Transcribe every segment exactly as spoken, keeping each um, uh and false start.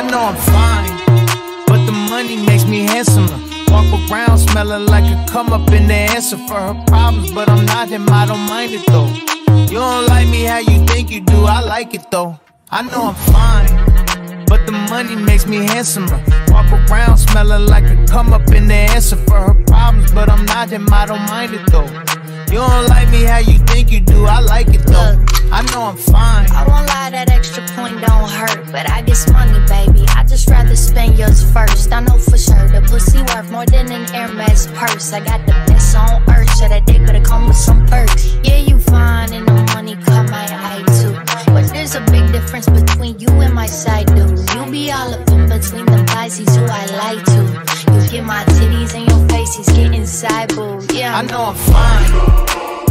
I know I'm fine, but the money makes me handsomer. Walk around smelling like a come up in the answer for her problems, but I'm not him, I don't mind it though. You don't like me how you think you do, I like it though. I know I'm fine, but the money makes me handsomer. Walk around smelling like a come up in the answer for her problems, but I'm not him, I don't mind it though. You don't like me how you think you do, I like it though. I know I'm fine. I won't lie, that extra point don't hurt, but I get money, baby. I just rather spend yours first. I know for sure the pussy worth more than an Hermes purse. I got the best on earth, so that they could've come with some perks. Yeah, you fine and the money caught my eye too, but there's a big difference between you and my side dude. You be all up in between them guys, he's who I like to. You get my titties in your face, he's getting side boo. Yeah, I know I'm fine.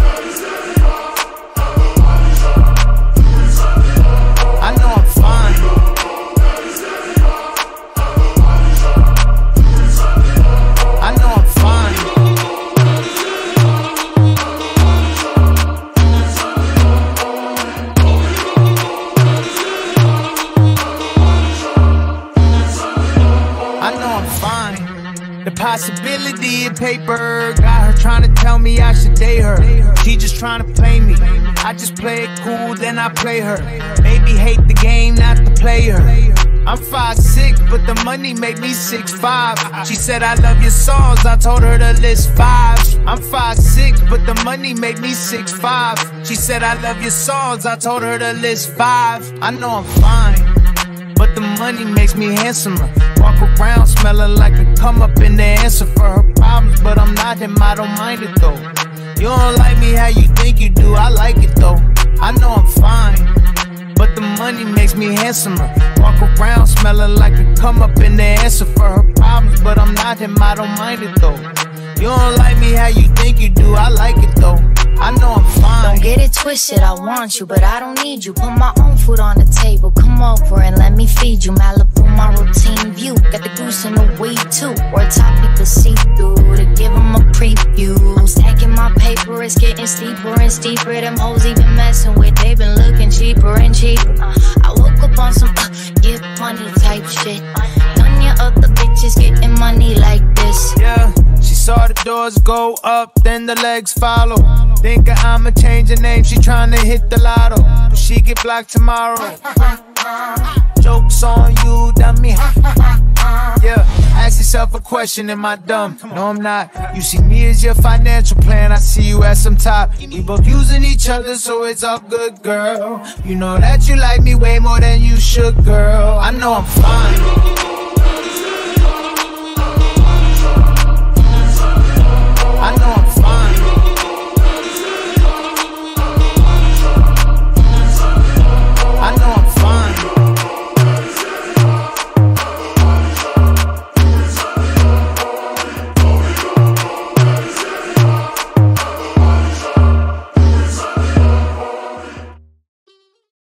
I know I'm fine. I know I'm fine. I know I'm fine. The possibility of paper got her trying to tell me I should date her. She just trying to play me. I just play it cool, then I play her. Baby hate the game, not the player. I'm five six, but the money make me six five. She said I love your songs, I told her to list five. I'm five six, but the money make me six five. She said I love your songs, I told her to list five. I know I'm fine, but the money makes me handsomer. Walk around smelling like a come up in the answer for her problems, but I'm not him, I don't mind it though. You don't like me how you think you do, I like it though. I know I'm fine, but the money makes me handsomer. Walk around smelling like a come up in the answer for her problems, but I'm not him, I don't mind it though. You don't like me how you think you do, I like it though. I know I'm fine. Don't get it twisted, I want you, but I don't need you. Put my own food on the table, come over and let me feed you. Malibu, my routine view, got the goose in the weed too. Or a topic to see through, to give them a preview. I'm stacking my paper, it's getting steeper and steeper. Them hoes even messing with, they been looking cheaper and cheaper. uh, I woke up on some uh, get money type shit. None of your other bitches getting money like this. Yeah, she saw the doors go up, then the legs follow. Thinking I'ma change her name, she tryna hit the lotto, but she get blocked tomorrow. Joke's on you, dummy. Yeah, ask yourself a question, am I dumb? No, I'm not. You see me as your financial plan, I see you at some top. We both using each other, so it's all good, girl. You know that you like me way more than you should, girl. I know I'm fine,